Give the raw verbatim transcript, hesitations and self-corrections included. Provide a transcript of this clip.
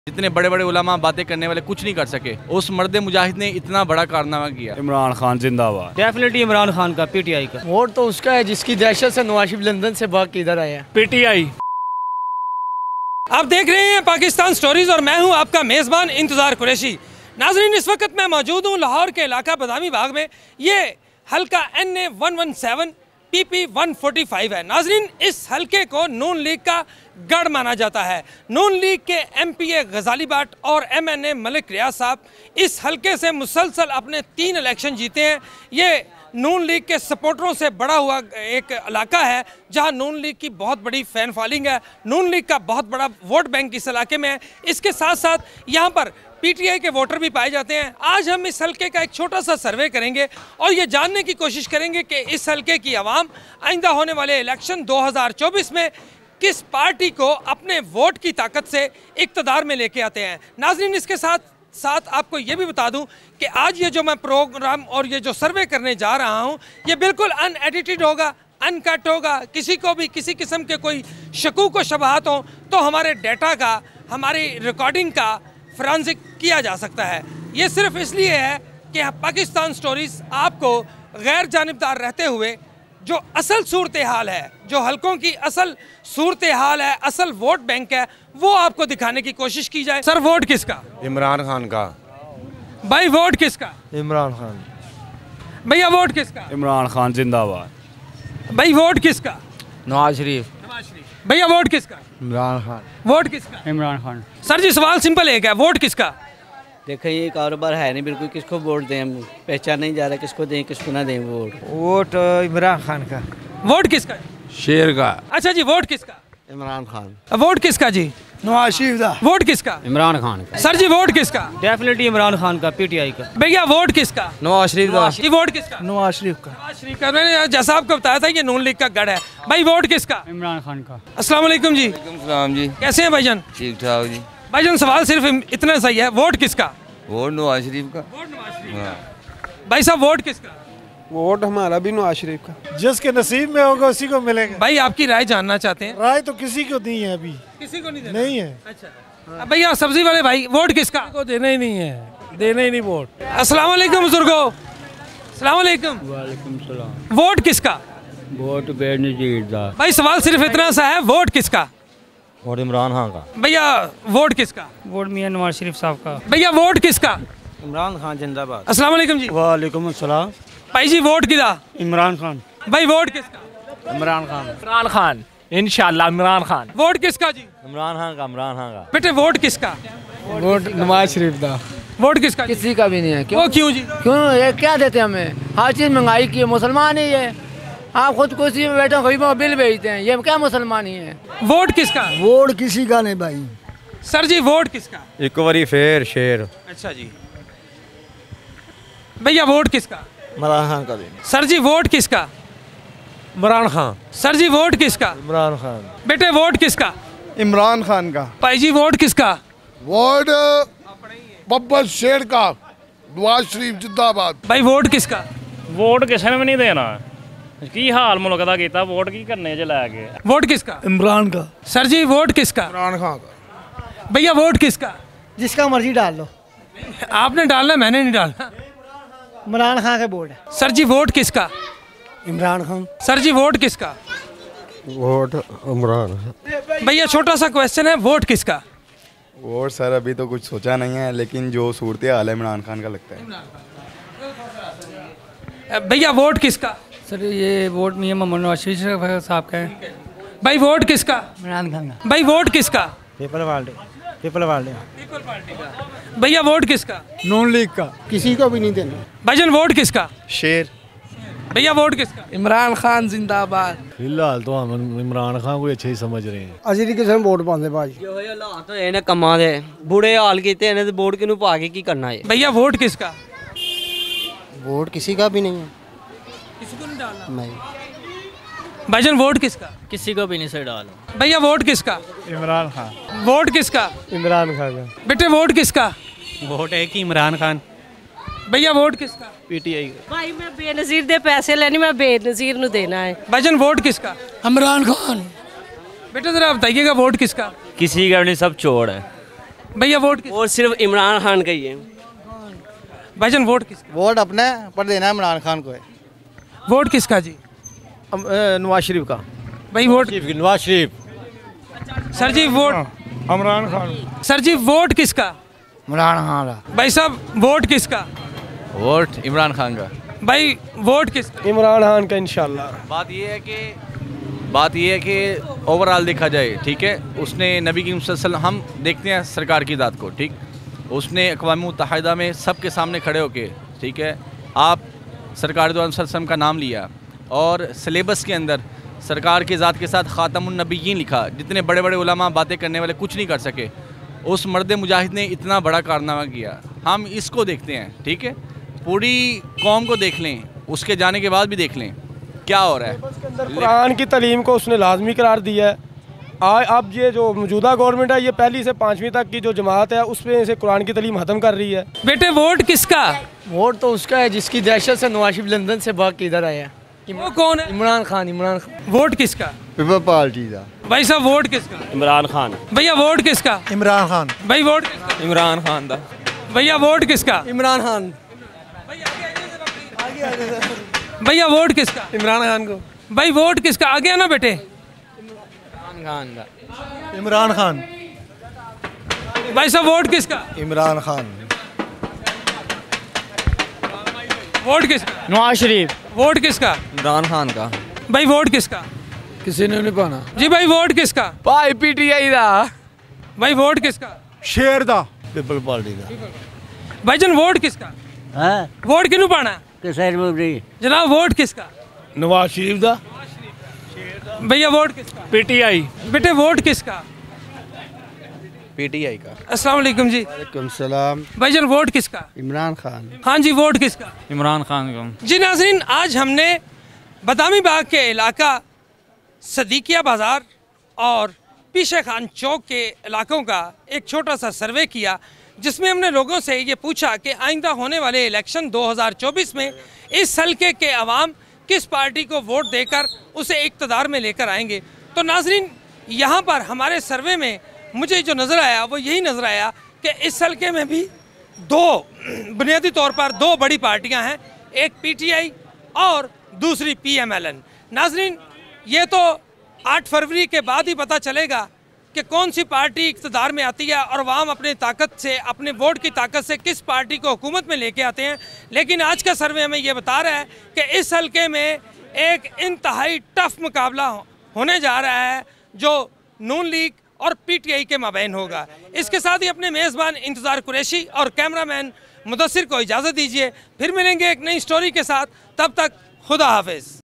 जितने बड़े बड़े उलमा बातें करने वाले कुछ नहीं कर सके, उस मर्द मुजाहिद ने इतना बड़ा कारनामा किया। इमरान खान जिंदाबाद। डेफिनेटली इमरान खान का, पीटीआई का वोट तो उसका है जिसकी दहशत से नवाज शरीफ लंदन से भाग के इधर आया। पीटीआई। आप देख रहे हैं पाकिस्तान स्टोरीज और मैं हूं आपका मेज़बान इंतज़ार कुरैशी। नाज़रीन, इस वक्त मैं मौजूद हूं लाहौर के इलाका बदामी बाग में। ये हल्का N A one one seven P P one forty five है। नाज़रीन, इस हल्के को नून लीग का गढ़ माना जाता है। नून लीग के M P A Ghazali Butt और M N A Malik Riaz साहब इस हल्के से मुसलसल अपने तीन इलेक्शन जीते हैं। ये नून लीग के सपोर्टरों से बड़ा हुआ एक इलाका है जहां नून लीग की बहुत बड़ी फ़ैन फॉलोइंग है। नून लीग का बहुत बड़ा वोट बैंक इस इलाके में है। इसके साथ साथ यहाँ पर पीटीआई के वोटर भी पाए जाते हैं। आज हम इस हल्के का एक छोटा सा सर्वे करेंगे और ये जानने की कोशिश करेंगे कि इस हल्के की आवाम आइंदा होने वाले इलेक्शन दो हज़ार चौबीस में किस पार्टी को अपने वोट की ताकत से इक़्तिदार में लेके आते हैं। नाज़रीन, इसके साथ साथ आपको ये भी बता दूं कि आज ये जो मैं प्रोग्राम और ये जो सर्वे करने जा रहा हूं, ये बिल्कुल अनएडिटेड होगा, अनकट होगा। किसी को भी किसी किस्म के कोई शकूक व शबहात हों तो हमारे डेटा का, हमारी रिकॉर्डिंग का फॉरेंसिक किया जा सकता है। ये सिर्फ इसलिए है कि पाकिस्तान स्टोरीज़ आपको गैर जानिबदार रहते हुए जो असल सूरत हाल है, जो हलकों की असल सूरत हाल है, असल वोट बैंक है, वो आपको दिखाने की कोशिश की जाए। सर, वोट किसका? इमरान खान का। भाई, वोट किसका? इमरान खान। भैया, वोट किसका? इमरान खान जिंदाबाद। भाई, वोट किसका? नवाज शरीफ। नवाज शरीफ। भैया, वोट किसका? इमरान खान। वोट किसका? इमरान खान। सर जी, सवाल सिंपल एक है, वोट किसका? देखिए, ये कारोबार है नहीं बिल्कुल, किसको वोट दें, हम पहचान नहीं जा रहा किसको दें किसको ना दें वोट। वोट इमरान खान का। वोट किसका? शेर का। अच्छा जी, वोट किसका? इमरान खान। वोट किसका जी? नवाज शरीफ का। वोट किसका? इमरान खान का। सर जी, वोट किसका? डेफिनेटली इमरान खान का, पीटीआई का। भैया, वोट किसका? नवाज शरीफ का। जी, वोट किसका? नवाज शरीफ का। नवाज शरीफ का। मैंने जैसा आपको बताया था ये नून लीग का गढ़ है। भाई, वोट किसका? इमरान खान का। अस्सलाम वालेकुम जी। सलाम जी। कैसे हैं भाईजान? ठीक ठाक जी। भाईजान, सवाल सिर्फ इतना सही है, वोट किसका? वोट नवाज शरीफ का। वोट नवाज शरीफ का। भाई साहब, वोट किसका? वोट हमारा भी नवाज शरीफ का। जिसके नसीब में होगा उसी को मिलेगा। भाई, आपकी राय जानना चाहते हैं। राय तो किसी को नहीं है, अभी किसी को नहीं देना? नहीं है। अच्छा भैया, सब्जी वाले भाई, वोट किसका? को देना ही नहीं है, देना ही नहीं वोट। अस्सलाम वालेकुम बुजुर्गो। अस्सलाम वालेकुम। वालेकुम सलाम। वोट किसका? वोट बेनजीर दा। भाई, सवाल सिर्फ इतना सा है, वोट किसका? और इमरान खान का। भैया, वोट किसका? वोट मियां नवाज शरीफ साहब का। भैया, वोट किसका? इमरान खान जिंदाबाद। अस्सलाम वालेकुम जी। वालेकुम अस्सलाम। भाई जी, वोट किदा? इमरान खान। भाई, वोट किसका? इमरान खान। इमरान खान, इंशाल्लाह इमरान खान। वोट किसका जी? इमरान खान का। इमरान खान का। बेटे, वोट किसका? वोट नवाज शरीफ का। वोट किसका? किसी का भी नहीं है। वो क्यों जी? क्यों? ये क्या देते हमें? हर चीज़ महंगाई की है, मुसलमान ही है। आप खुद कुर्सी में बैठे गरीबों को बिल भेजते हैं, ये क्या मुसलमान ही है? वोट किसका? वोट किसी का नहीं भाई। सर जी, वोट किसका? एक बारी फेर शेर। अच्छा जी। भैया, वोट किसका? इमरान खान का। सर जी, वोट किसका? इमरान खान। सर जी, वोट किसका? इमरान खान। बेटे, वोट किसका? इमरान खान का। भाई जी, वोट किसका? वोट बब्बर शेर का। नवाज शरीफ जिंदाबाद। भाई, वोट किसका? वोट किसी ने भी नहीं देना। की हाल मुल्क का किया, वोट की करने च लैके। वोट किसका? इमरान का। सर जी, वोट किसका? इमरान खान का। भैया, वोट किसका? जिसका मर्जी डाल लो। आपने डालना, मैंने नहीं डालना। इमरान खान का वोट है। सर जी, वोट किसका? इमरान खान। सर जी, वोट किसका? वोट इमरान। भैया, छोटा सा क्वेश्चन है, वोट किसका? वोट सर अभी तो कुछ सोचा नहीं है, लेकिन जो सूरत हाल है इमरान खान का लगता है। भैया, वोट किसका? सर, ये वोट मियां मोहम्मद नवाज शरीफ साहब का है। भाई, वोट किसका? इमरान खान का। भाई, वोट किसका? People party. People party. भैया, वोट किसका? नून लीग का। किसी को भी नहीं देना। भाईजान, वोट किसका? शेर। भैया, वोट किसका? इमरान खान जिंदाबाद। फिलहाल तो हम इमरान खान को अच्छे ही समझ रहे हैं। अजी किसी वोट पाते भाई। जो है हालात तो इन्हें कमां दे बुरे हाल कीते इन्हें ते वोट किनू पा के की करना है। भैया, वोट किसका? वोट किसी का भी नहीं है। किसी को नहीं डालना। नहीं। भाईजान, वोट किसका? किसी को भी नहीं सर डालो। भैया, वोट किसका? इमरान खान। वोट किसका? इमरान खान का। बेटे, वोट किसका? वोट है कि इमरान खान। भैया, वोट किसका? पीटीआई का। भाई, मैं बेनज़ीर दे पैसे लेने, मैं बेनज़ीर नू देना है। भाईजान, वोट किसका? इमरान खान। बेटा, जरा बताइएगा, वोट किसका? किसी का नहीं, सब चोर है। भैया वोट वोट सिर्फ इमरान खान का ही है। भाईजान वोट किस वोट अपने पर देना है इमरान खान को है। वोट किसका जी? नवाज शरीफ का। भाई वोट नवाज शरीफ। सर जी वोट इमरान खान। सर जी वोट किसका? इमरान खान का। भाई साहब वोट किसका? वोट इमरान खान का। भाई वोट किसका? इमरान खान का इंशाल्लाह। बात ये है कि बात ये है कि ओवरऑल देखा जाए, ठीक है, उसने नबी करीम सल्लल्लाहु अलैहि वसल्लम, हम देखते हैं सरकार की ज़ात को, ठीक, उसने अक़वाम मुत्तहिदा में सबके सामने खड़े होके, ठीक है, आप सरकार दो सल्लल्लाहु अलैहि वसल्लम का नाम लिया और सिलेबस के अंदर सरकार की ज़ात के साथ ख़ातमुन नबिय्यीन लिखा। जितने बड़े बड़े उलमा बातें करने वाले कुछ नहीं कर सके, उस मर्द मुजाहिद ने इतना बड़ा कारनामा किया। हम इसको देखते हैं, ठीक है, पूरी कौम को देख लें, उसके जाने के बाद भी देख लें क्या हो रहा है। कुरान की तालीम को उसने लाजमी करार दिया है। आज अब ये जो मौजूदा गवर्नमेंट है, ये पहली से पाँचवीं तक की जो जमात है उसमें से कुरान की तालीम ख़त्म कर रही है। बेटे वोट किसका? वोट तो उसका है जिसकी दहशत से नवाज शरीफ लंदन से भाग के इधर आया। वो कौन है? इमरान खान। इमरान खान। वोट किसका? पीपल पार्टी का। भाई साहब वोट किसका? इमरान खान। भैया वोट किसका? इमरान खान। भाई वोट किसका? इमरान खान दा। भैया वोट किसका? इमरान खान। भैया वोट किसका? इमरान खान को। भाई वोट किसका? आगे आना बेटे। इमरान खान का। इमरान खान। भाई साहब वोट किसका? इमरान खान। वोट किसका? नवाज शरीफ। वोट किसका? इमरान खान का। भाई वोट किसका? किसी ने नहीं पाना जी। भाई वोट किसका? भाई पीटीआई दा। भाई वोट किसका? शेर दा। पीपल पार्टी का। भाईजान वोट किसका? हाँ वोट किनू पाना? जनाब वोट किसका? नवाज शरीफ दा। भैया वोट किसका? पीटीआई। बेटे वोट किसका? पीटीआई का। अस्सलाम वालेकुम जी। वालेकुम सलाम। भाईजान वोट किसका? इमरान खान। हाँ जी वोट किसका? इमरान खान का। जी नाज़रीन, आज हमने बदामी बाग के इलाका सदीकिया बाज़ार और पीशे खान चौक के इलाकों का एक छोटा सा सर्वे किया, जिसमें हमने लोगों से ये पूछा कि आइंदा होने वाले इलेक्शन दो हज़ार चौबीस में इस हल्के के अवाम किस पार्टी को वोट देकर उसे इक़्तिदार में लेकर आएंगे। तो नाज़रीन, यहाँ पर हमारे सर्वे में मुझे जो नज़र आया वो यही नज़र आया कि इस हल्के में भी दो बुनियादी तौर पर दो बड़ी पार्टियाँ हैं, एक पीटीआई और दूसरी पीएमएलएन। नाज़रीन, ये तो आठ फरवरी के बाद ही पता चलेगा कि कौन सी पार्टी इक़्तिदार में आती है और अवाम अपने ताकत से, अपने वोट की ताकत से किस पार्टी को हुकूमत में लेके आते हैं। लेकिन आज का सर्वे हमें ये बता रहा है कि इस हल्के में एक इंतहाई टफ मुकाबला होने जा रहा है जो नून लीग और पीटीआई के माबैन होगा। इसके साथ ही अपने मेज़बान इंतज़ार कुरैशी और कैमरामैन मुदस्सिर को इजाज़त दीजिए। फिर मिलेंगे एक नई स्टोरी के साथ, तब तक खुदा हाफिज़।